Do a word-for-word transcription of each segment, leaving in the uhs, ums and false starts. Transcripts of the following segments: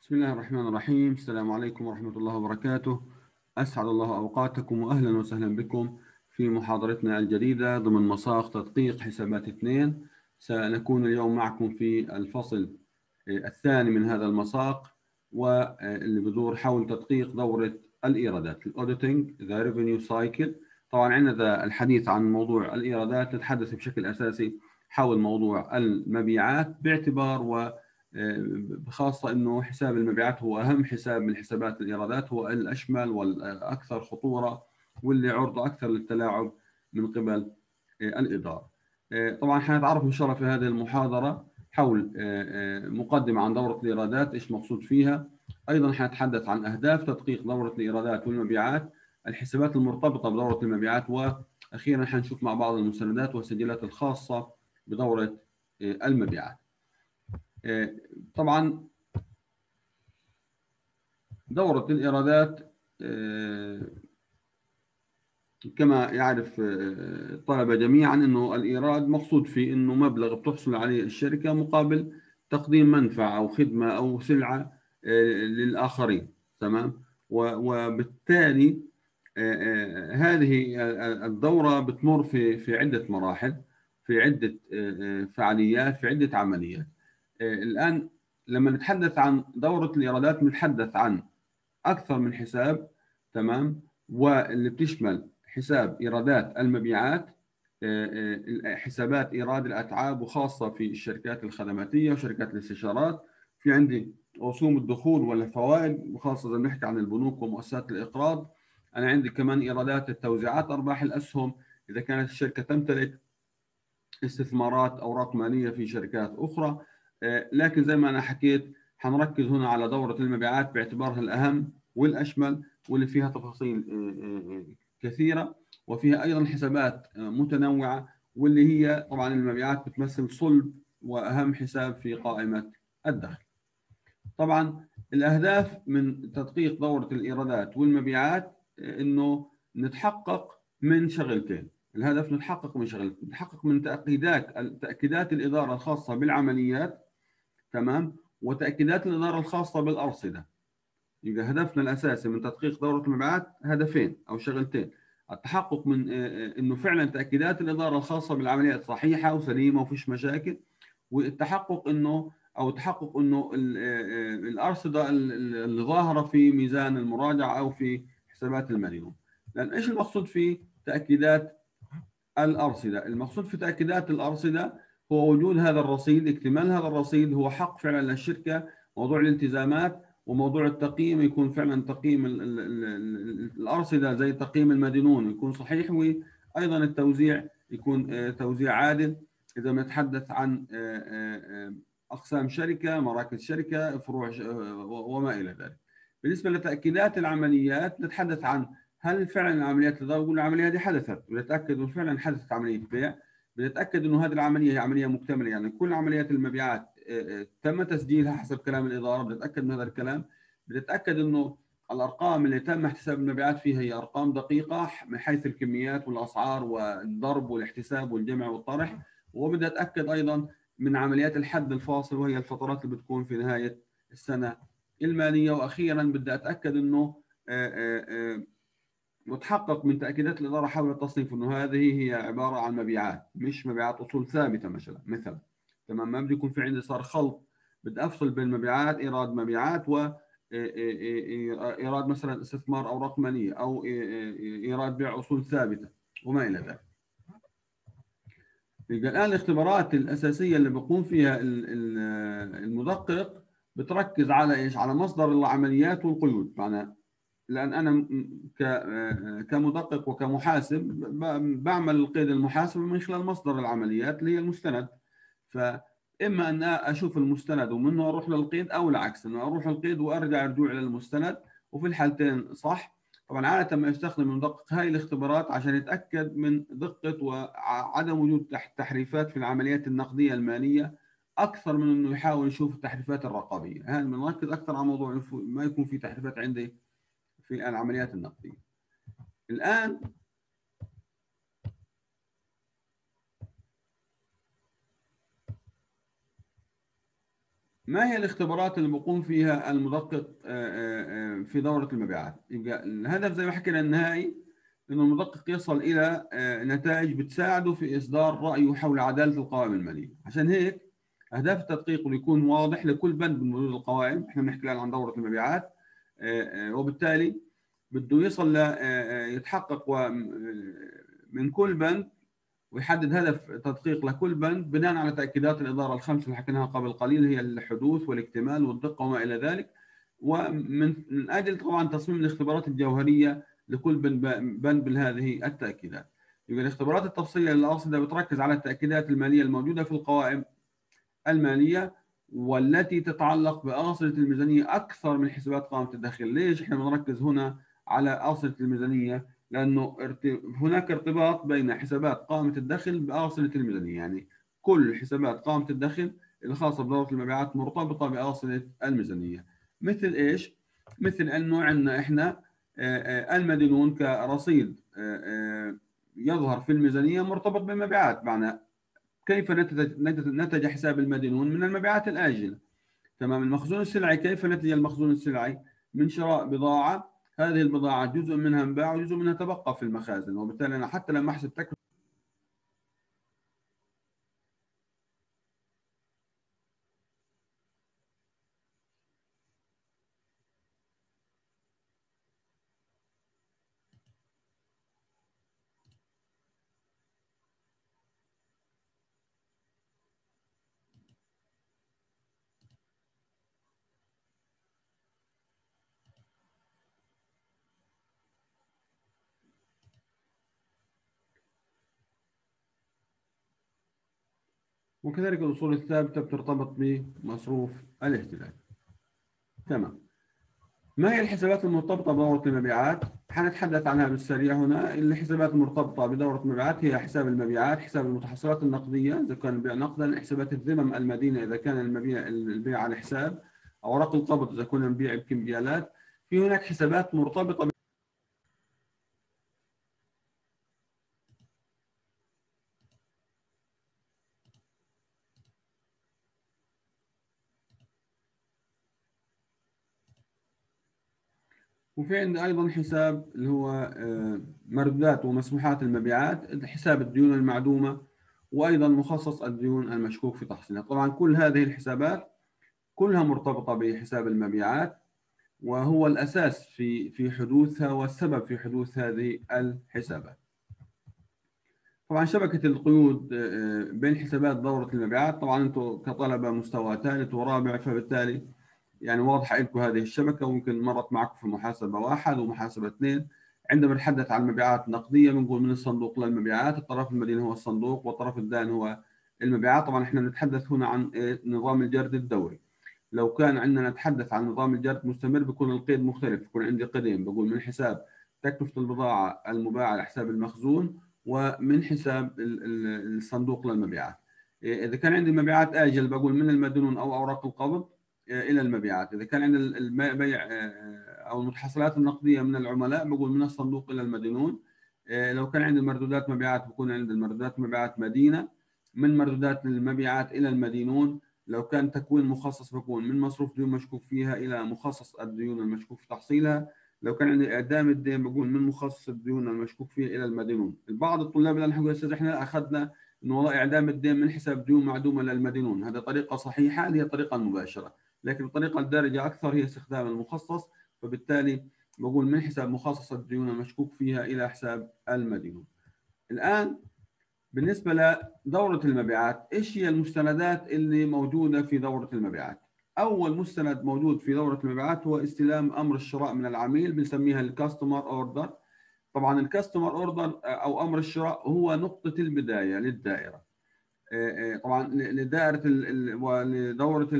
بسم الله الرحمن الرحيم. السلام عليكم ورحمة الله وبركاته. أسعد الله أوقاتكم وأهلا وسهلا بكم في محاضرتنا الجديدة ضمن مساق تدقيق حسابات اثنين. سنكون اليوم معكم في الفصل الثاني من هذا المساق، واللي بدور حول تدقيق دورة الإيرادات الأوديتنج ذا ريفينيو سايكل. طبعا عندنا الحديث عن موضوع الإيرادات، نتحدث بشكل أساسي حول موضوع المبيعات باعتبار و بخاصة أنه حساب المبيعات هو أهم حساب من حسابات الإيرادات، هو الأشمل والأكثر خطورة واللي عرضة أكثر للتلاعب من قبل الإدارة. طبعا حنتعرف إن شاء الله في هذه المحاضرة حول مقدمة عن دورة الإيرادات، إيش مقصود فيها. أيضا حنتحدث عن أهداف تدقيق دورة الإيرادات والمبيعات، الحسابات المرتبطة بدورة المبيعات، وأخيرا حنشوف مع بعض المستندات والسجلات الخاصة بدورة المبيعات. طبعا دورة الإيرادات كما يعرف الطلبة جميعا أنه الإيراد مقصود فيه أنه مبلغ بتحصل عليه الشركة مقابل تقديم منفعة أو خدمة أو سلعة للآخرين، تمام. وبالتالي هذه الدورة بتمر في في عدة مراحل، في عدة فعاليات، في عدة عمليات. الآن لما نتحدث عن دورة الإيرادات نتحدث عن أكثر من حساب، تمام، واللي بتشمل حساب إيرادات المبيعات، حسابات إيراد الأتعاب، وخاصة في الشركات الخدماتية وشركات الاستشارات. في عندي رسوم الدخول والفوائد، وخاصة إذا بنحكي عن البنوك ومؤسسات الإقراض. أنا عندي كمان إيرادات التوزيعات أرباح الأسهم إذا كانت الشركة تمتلك استثمارات أوراق مالية في شركات أخرى. لكن زي ما أنا حكيت حنركز هنا على دورة المبيعات باعتبارها الأهم والأشمل، واللي فيها تفاصيل كثيرة وفيها أيضا حسابات متنوعة، واللي هي طبعا المبيعات بتمثل صلب وأهم حساب في قائمة الدخل. طبعا الأهداف من تدقيق دورة الإيرادات والمبيعات إنه نتحقق من شغلتين. الهدف نتحقق من شغلتين، نتحقق من تأكيدات تأكيدات الإدارة الخاصة بالعمليات، تمام، وتأكيدات الإدارة الخاصة بالأرصدة. يبقى هدفنا الأساسي من تدقيق دورة المبيعات هدفين أو شغلتين: التحقق من إنه فعلا تأكيدات الإدارة الخاصة بالعمليات صحيحة وسليمة وفيش مشاكل، والتحقق إنه أو تحقق إنه الأرصدة اللي ظاهرة في ميزان المراجعة أو في حسابات المدينون. لأن إيش المقصود في تأكيدات الأرصدة؟ المقصود في تأكيدات الأرصدة هو وجود هذا الرصيد، اكتمال هذا الرصيد هو حق فعلا للشركة. موضوع الالتزامات وموضوع التقييم يكون فعلا تقييم الأرصدة زي تقييم المدينون يكون صحيح، وأيضا التوزيع يكون توزيع عادل. إذا نتحدث عن أقسام شركة، مراكز شركة، فروع وما إلى ذلك. بالنسبة لتأكيدات العمليات نتحدث عن هل فعلا العمليات اللي نقول العملية دي حدثت، بنتأكد انه فعلا حدثت عملية بيع، بنتأكد انه هذه العملية هي عملية مكتملة، يعني كل عمليات المبيعات تم تسجيلها حسب كلام الإدارة، بنتأكد من هذا الكلام، بنتأكد انه الأرقام اللي تم احتساب المبيعات فيها هي أرقام دقيقة من حيث الكميات والأسعار والضرب والاحتساب والجمع والطرح، وبدي أتأكد أيضا من عمليات الحد الفاصل وهي الفترات اللي بتكون في نهاية السنة المالية. وأخيرا بدي أتأكد انه وتحقق من تأكيدات الإدارة حول التصنيف أنه هذه هي عبارة عن مبيعات مش مبيعات أصول ثابتة مثلا مثلا تمام. ما بده يكون في عندي صار خلط، بدي أفصل بين مبيعات، إيراد مبيعات، و إيراد مثلا استثمار أوراق مالية، أو إيراد بيع أصول ثابتة وما إلى ذلك. الآن الاختبارات الأساسية اللي بقوم فيها المدقق بتركز على إيش؟ على مصدر العمليات والقيود. معنى لأن أنا كمدقق وكمحاسب بعمل القيد المحاسبة من خلال مصدر العمليات اللي هي المستند، فإما أن أشوف المستند ومنه أروح للقيد، أو العكس أنه أروح القيد وأرجع رجوع إلى المستند، وفي الحالتين صح. طبعا عادة ما يستخدم المدقق هاي الاختبارات عشان يتأكد من دقة وعدم وجود تحريفات في العمليات النقدية المالية، أكثر من أنه يحاول يشوف التحريفات الرقابية. هذا بنركز أكثر على موضوع ما يكون في تحريفات عندي في العمليات النقدية. الآن ما هي الاختبارات اللي بقوم فيها المدقق في دورة المبيعات؟ يبقى الهدف زي ما حكينا النهائي إنه المدقق يصل إلى نتائج بتساعده في إصدار رأيه حول عدالة القوائم المالية. عشان هيك أهداف التدقيق بيكون واضح لكل بند من بنود القوائم، إحنا بنحكي الآن عن دورة المبيعات، وبالتالي بده يصل ل يتحقق من كل بند ويحدد هدف تدقيق لكل بند بناء على تأكيدات الإدارة الخمس اللي حكيناها قبل قليل، هي الحدوث والاكتمال والدقة وما إلى ذلك، ومن من أجل طبعا تصميم الاختبارات الجوهرية لكل بند بهذه التأكيدات. يبقى الاختبارات التفصيلية اللي أقصدها بتركز على التأكيدات المالية الموجودة في القوائم المالية والتي تتعلق بأصلة الميزانية أكثر من حسابات قائمة الدخل. ليش إحنا بنركز هنا على أصلة الميزانية؟ لأنه هناك ارتباط بين حسابات قائمة الدخل بأصلة الميزانية، يعني كل حسابات قائمة الدخل الخاصة بدورة المبيعات مرتبطة بأصلة الميزانية. مثل إيش؟ مثل أنه عندنا إحنا المدينون كرصيد يظهر في الميزانية مرتبط بالمبيعات، معنى كيف نتج حساب المدينون؟ من المبيعات الآجلة. تمام. المخزون السلعي، كيف نتج المخزون السلعي؟ من شراء بضاعة، هذه البضاعة جزء منها انباع وجزء منها تبقى في المخازن، وبالتالي أنا حتى لما أحسب تكلفة وكذلك الأصول الثابتة بترتبط بمصروف الاحتلال. تمام. ما هي الحسابات المرتبطة بدورة المبيعات؟ حنتحدث عنها بالسريع هنا. الحسابات المرتبطة بدورة المبيعات هي حساب المبيعات، حساب المتحصلات النقدية إذا كان البيع نقدا، حسابات الذمم المدينة إذا كان المبيع البيع على حساب، أوراق القبض إذا كنا نبيع بكمبيالات. في هناك حسابات مرتبطة وفي عندنا أيضا حساب اللي هو مردودات ومسموحات المبيعات، حساب الديون المعدومة، وأيضا مخصص الديون المشكوك في تحصيلها. طبعا كل هذه الحسابات كلها مرتبطة بحساب المبيعات، وهو الأساس في في حدوثها والسبب في حدوث هذه الحسابات. طبعا شبكة القيود بين حسابات دورة المبيعات، طبعا أنتم كطلبة مستوى ثالث ورابع، فبالتالي يعني واضحة لكم هذه الشبكة، وممكن مرت معكم في محاسبة واحد ومحاسبة اثنين. عندما نتحدث عن المبيعات النقدية بنقول من الصندوق للمبيعات، الطرف المدين هو الصندوق والطرف الدائن هو المبيعات. طبعا احنا نتحدث هنا عن نظام الجرد الدوري. لو كان عندنا نتحدث عن نظام الجرد مستمر بيكون القيد مختلف، بيكون عندي قيدين، بقول من حساب تكلفة البضاعة المباعة لحساب المخزون، ومن حساب الصندوق للمبيعات. إذا كان عندي مبيعات آجل بقول من المدينون أو أوراق القبض إلى المبيعات. إذا كان عندي البيع أو المتحصلات النقدية من العملاء بقول من الصندوق إلى المدينون. لو كان عندي مردودات مبيعات بكون عندي المردودات مبيعات مدينة، من مردودات المبيعات إلى المدينون. لو كان تكوين مخصص بكون من مصروف ديون مشكوك فيها إلى مخصص الديون المشكوك في تحصيلها. لو كان عندي إعدام الدين بقول من مخصص الديون المشكوك فيها إلى المدينون. البعض الطلاب اللي نحكوا أستاذ إحنا أخذنا إنه والله إعدام الدين من حساب ديون معدومة للمدينون، هذه طريقة صحيحة، هذه الطريقة المباشرة، لكن الطريقة الدارجة أكثر هي استخدام المخصص، فبالتالي بقول من حساب مخصص الديون المشكوك فيها إلى حساب المدينون. الآن بالنسبة لدورة المبيعات، إيش هي المستندات اللي موجودة في دورة المبيعات؟ أول مستند موجود في دورة المبيعات هو استلام أمر الشراء من العميل، بنسميها الكاستمر أوردر. طبعا الكاستمر أوردر أو أمر الشراء هو نقطة البداية للدائرة، طبعا لدائرة ولدورة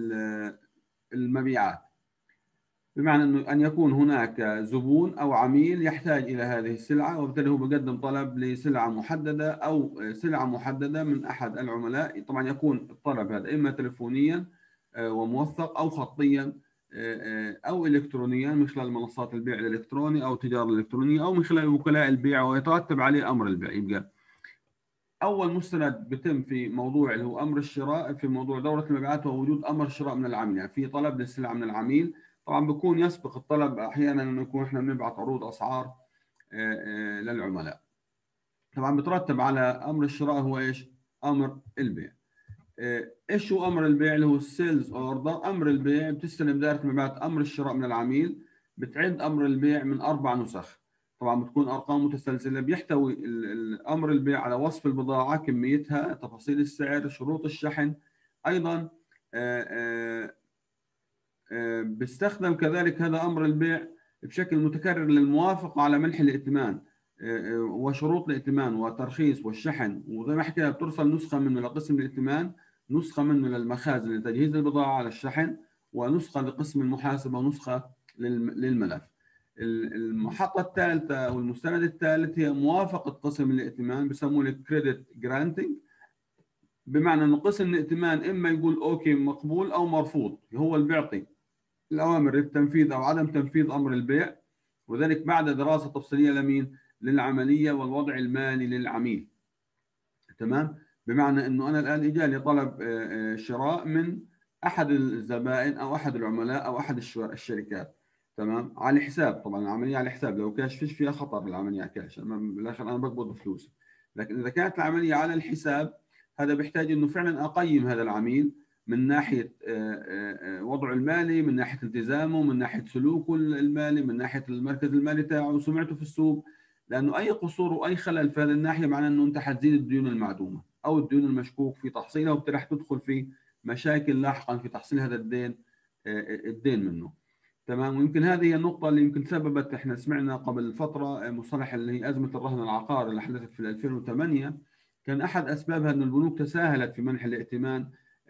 المبيعات، بمعنى أنه أن يكون هناك زبون أو عميل يحتاج إلى هذه السلعة، وبالتالي هو بيقدم طلب لسلعة محددة أو سلعة محددة من أحد العملاء. طبعا يكون الطلب هذا إما تلفونيا وموثق أو خطيا أو إلكترونيا من خلال منصات البيع الإلكتروني أو التجارة الإلكترونية أو من خلال وكلاء البيع، ويترتب عليه أمر البيع. يبقى اول مستند بتم في موضوع اللي هو امر الشراء في موضوع دوره المبيعات هو وجود امر شراء من العميل، يعني في طلب للسلعه من العميل. طبعا بيكون يسبق الطلب احيانا انه يكون احنا بنبعث عروض اسعار للعملاء. طبعا بترتب على امر الشراء هو ايش؟ امر البيع. ايش هو امر البيع؟ اللي هو السيلز اوردر. امر البيع بتستلم دائره المبيعات امر الشراء من العميل، بتعد امر البيع من اربع نسخ، طبعا بتكون ارقام متسلسله، بيحتوي امر البيع على وصف البضاعه، كميتها، تفاصيل السعر، شروط الشحن. ايضا بيستخدم كذلك هذا امر البيع بشكل متكرر للموافقه على منح الائتمان وشروط الائتمان والترخيص والشحن. وزي ما حكينا بترسل نسخه منه لقسم الائتمان، نسخه منه للمخازن لتجهيز البضاعه على الشحن، ونسخه لقسم المحاسبه، ونسخه للملف. المحطه الثالثه او المستند الثالث هي موافقه قسم الائتمان، بسموه الكريدت جرانتنج، بمعنى انه قسم الائتمان اما يقول اوكي مقبول او مرفوض، هو اللي بيعطي الاوامر للتنفيذ او عدم تنفيذ امر البيع، وذلك بعد دراسه تفصيليه لمين؟ للعمليه والوضع المالي للعميل. تمام؟ بمعنى انه انا الان اجاني طلب شراء من احد الزبائن او احد العملاء او احد الشركات، تمام؟ على حساب، طبعا العمليه على حساب، لو كاش فيش فيها خطر العمليه كاش، بالاخر انا بقبض فلوس. لكن اذا كانت العمليه على الحساب، هذا بيحتاج انه فعلا اقيم هذا العميل من ناحيه وضعه المالي، من ناحيه التزامه، من ناحيه سلوكه المالي، من ناحيه المركز المالي تاعه وسمعته في السوق. لانه اي قصور واي خلل في هذه الناحيه معناه انه انت حتزيد الديون المعدومه او الديون المشكوك في تحصيلها، وبترح تدخل في مشاكل لاحقا في تحصيل هذا الدين الدين منه. تمام؟ ويمكن هذه هي النقطه اللي يمكن سببت، احنا سمعنا قبل فتره مصطلح اللي هي ازمه الرهن العقاري اللي حدثت في ألفين وثمانية، كان احد اسبابها ان البنوك تساهلت في منح الائتمان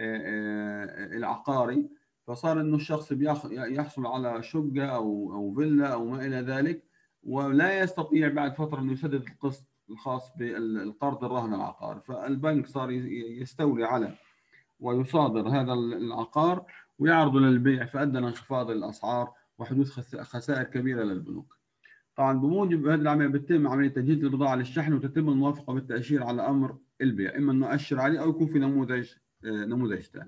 العقاري، فصار انه الشخص يحصل على شقه او او فيلا او ما الى ذلك، ولا يستطيع بعد فتره انه يسدد القسط الخاص بالقرض الرهن العقاري، فالبنك صار يستولي على ويصادر هذا العقار ويعرضه للبيع، فادى لانخفاض الاسعار وحدوث خسائر كبيره للبنوك. طبعا بموجب هذه العمليه بتتم عمليه تجهيز البضاعه للشحن، وتتم الموافقه بالتاشير على امر البيع، اما انه اشر عليه او يكون في نموذج نموذج ثاني.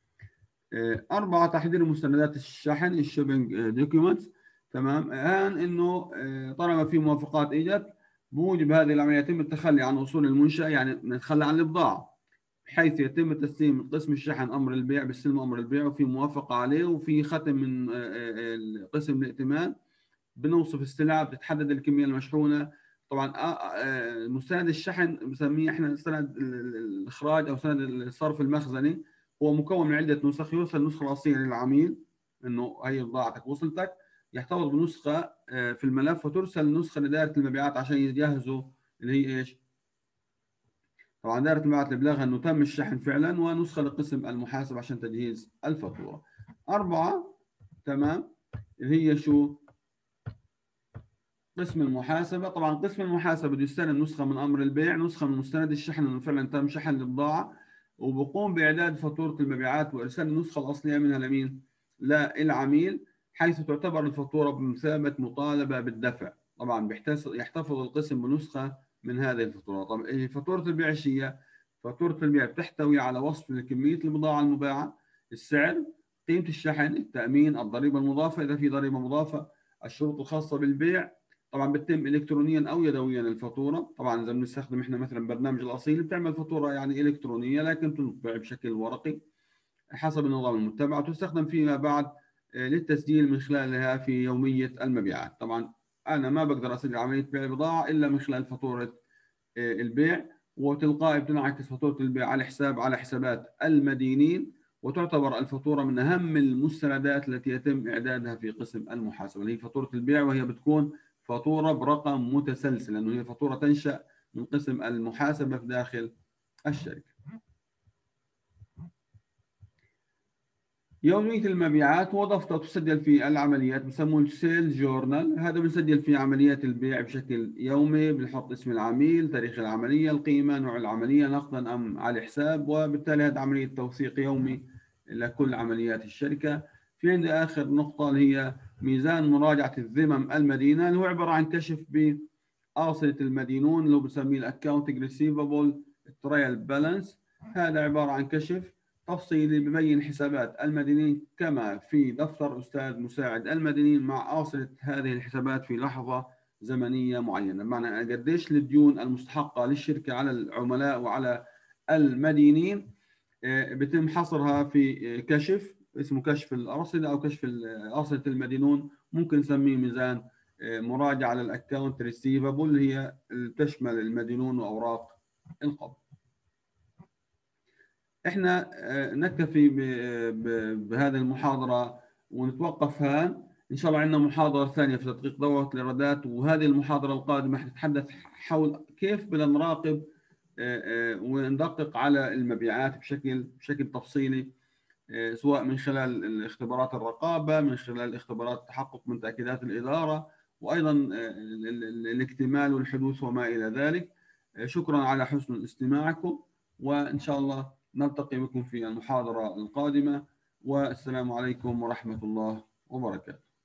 أربعة، تحضير مستندات الشحن، الشوبينج دوكيومنتس. تمام؟ الآن إنه طالما في موافقات إجت، بموجب هذه العملية يتم التخلي عن أصول المنشأة، يعني نتخلى عن البضاعة، بحيث يتم تسليم قسم الشحن أمر البيع، بيستلم أمر البيع وفي موافقة عليه وفي ختم من قسم الائتمان، بنوصف السلع، بتتحدد الكمية المشحونة. طبعا مستند الشحن بنسميه احنا سند الإخراج أو سند الصرف المخزني، هو مكون من عدة نسخ. يرسل النسخة الأصلية للعميل إنه هي بضاعتك وصلتك، يحتفظ بنسخة في الملف، وترسل نسخة لدائرة المبيعات عشان يجهزوا اللي هي إيش؟ طبعا دائرة المبيعات اللي بلغها إنه تم الشحن فعلا، ونسخة لقسم المحاسبة عشان تجهيز الفاتورة. أربعة، تمام، اللي هي شو؟ قسم المحاسبة. طبعا قسم المحاسبة بده يستلم نسخة من أمر البيع، نسخة من مستند الشحن إنه فعلا تم شحن البضاعة، وبقوم بإعداد فاتورة المبيعات وإرسال النسخة الأصلية منها لمين؟ للعميل، حيث تعتبر الفاتورة بمثابة مطالبة بالدفع. طبعا يحتفظ القسم بنسخة من هذه الفاتورة. طبعا فاتورة البيع هي فاتورة البيع بتحتوي على وصف لكمية البضاعة المباعة، السعر، قيمة الشحن، التأمين، الضريبة المضافة إذا في ضريبة مضافة، الشروط الخاصة بالبيع. طبعا بتتم الكترونيا او يدويا الفاتوره. طبعا اذا بنستخدم احنا مثلا برنامج الاصيل بتعمل فاتوره يعني الكترونيه، لكن تنطبع بشكل ورقي حسب النظام المتبع، وتستخدم فيما بعد للتسجيل من خلالها في يوميه المبيعات. طبعا انا ما بقدر اسجل عمليه بيع البضاعه الا من خلال فاتوره البيع، وتلقائي بتنعكس فاتوره البيع على حساب على حسابات المدينين، وتعتبر الفاتوره من اهم المستندات التي يتم اعدادها في قسم المحاسبه، اللي هي فاتوره البيع، وهي بتكون فاتورة برقم متسلسل، لأنه هي فاتورة تنشأ من قسم المحاسبة في داخل الشركة. يومية المبيعات وضفتها تسجل في العمليات، بسموه السيل جورنال. هذا بنسجل في عمليات البيع بشكل يومي، بنحط اسم العميل، تاريخ العملية، القيمة، نوع العملية، نقدا أم على حساب، وبالتالي هذا عملية توثيق يومي لكل عمليات الشركة. في عندي آخر نقطة اللي هي ميزان مراجعة الذمم المدينة، اللي هو عبارة عن كشف بأصلة المدينون اللي هو بنسميه الأكاونتنج ريسيفبل الترايل بالانس. هذا عبارة عن كشف تفصيلي ببين حسابات المدينين كما في دفتر أستاذ مساعد المدينين مع أصلة هذه الحسابات في لحظة زمنية معينة، بمعنى قديش الديون المستحقة للشركة على العملاء وعلى المدينين بتم حصرها في كشف اسمه كشف الأرصدة أو كشف أرصدة المدينون، ممكن نسميه ميزان مراجعة للأكاونت ريسيفابل، هي تشمل المدينون وأوراق القبض. احنا نكتفي بهذه المحاضرة ونتوقف هان. ان شاء الله عندنا محاضرة ثانية في تدقيق دورة الإيرادات، وهذه المحاضرة القادمة حتتحدث حول كيف بدنا نراقب وندقق على المبيعات بشكل بشكل تفصيلي، سواء من خلال اختبارات الرقابة، من خلال اختبارات التحقق من تأكيدات الإدارة، وأيضا الاكتمال والحدوث وما إلى ذلك. شكرا على حسن استماعكم، وإن شاء الله نلتقي بكم في المحاضرة القادمة، والسلام عليكم ورحمة الله وبركاته.